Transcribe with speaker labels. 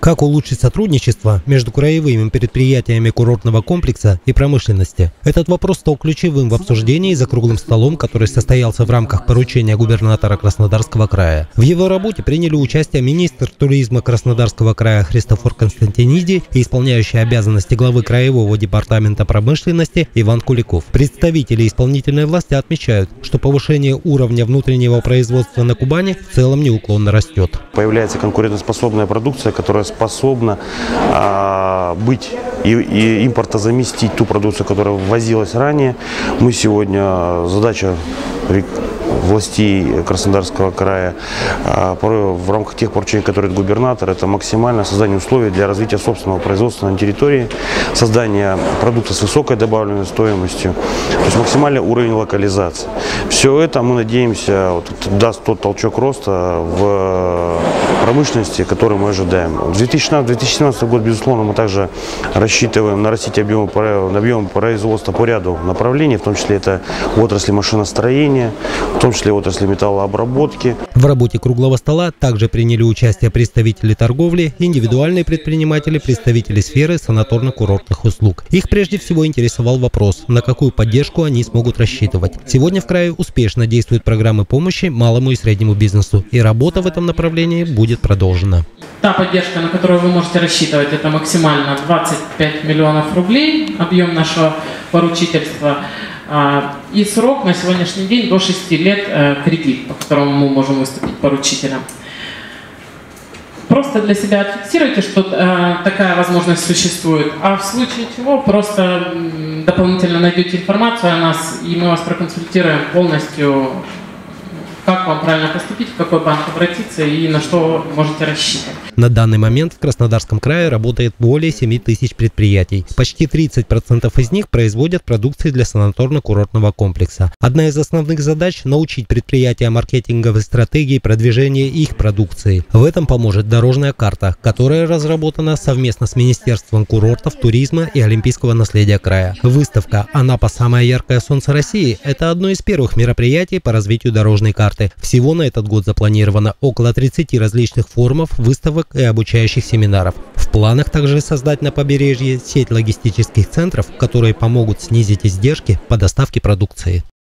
Speaker 1: Как улучшить сотрудничество между краевыми предприятиями курортного комплекса и промышленности? Этот вопрос стал ключевым в обсуждении за круглым столом, который состоялся в рамках поручения губернатора Краснодарского края. В его работе приняли участие министр туризма Краснодарского края Христофор Константиниди и исполняющий обязанности главы краевого департамента промышленности Иван Куликов. Представители исполнительной власти отмечают, что повышение уровня внутреннего производства на Кубани в целом неуклонно растет.
Speaker 2: Появляется конкурентоспособная продукция, которая способна быть и импортозаместить ту продукцию, которая ввозилась ранее. Мы сегодня, задача властей Краснодарского края в рамках тех поручений, которые дает губернатор, это максимальное создание условий для развития собственного производства на территории, создание продукта с высокой добавленной стоимостью, то есть максимальный уровень локализации. Все это, мы надеемся, даст тот толчок роста в промышленности, который мы ожидаем. В 2017 год, безусловно, мы также рассчитываем нарастить объем производства по ряду направлений, в том числе это отрасли машиностроения, в том числе отрасли металлообработки.
Speaker 1: В работе круглого стола также приняли участие представители торговли, индивидуальные предприниматели, представители сферы санаторно-курортных услуг. Их прежде всего интересовал вопрос, на какую поддержку они смогут рассчитывать. Сегодня в крае успешно действуют программы помощи малому и среднему бизнесу, и работа в этом направлении будет продолжена.
Speaker 3: Та поддержка, на которую вы можете рассчитывать, это максимально 25 миллионов рублей, объем нашего поручительства. И срок на сегодняшний день до 6 лет кредит, по которому мы можем выступить поручителем. Просто для себя отфиксируйте, что такая возможность существует, а в случае чего просто дополнительно найдете информацию о нас, и мы вас проконсультируем полностью, как вам правильно поступить, в какой банк обратиться и на что можете рассчитывать.
Speaker 1: На данный момент в Краснодарском крае работает более 7 тысяч предприятий. Почти 30% из них производят продукцию для санаторно-курортного комплекса. Одна из основных задач – научить предприятия маркетинговой стратегии продвижения их продукции. В этом поможет дорожная карта, которая разработана совместно с Министерством курортов, туризма и олимпийского наследия края. Выставка «Анапа. Самое яркое солнце России» – это одно из первых мероприятий по развитию дорожной карты. Всего на этот год запланировано около 30 различных форумов, выставок и обучающих семинаров. В планах также создать на побережье сеть логистических центров, которые помогут снизить издержки по доставке продукции.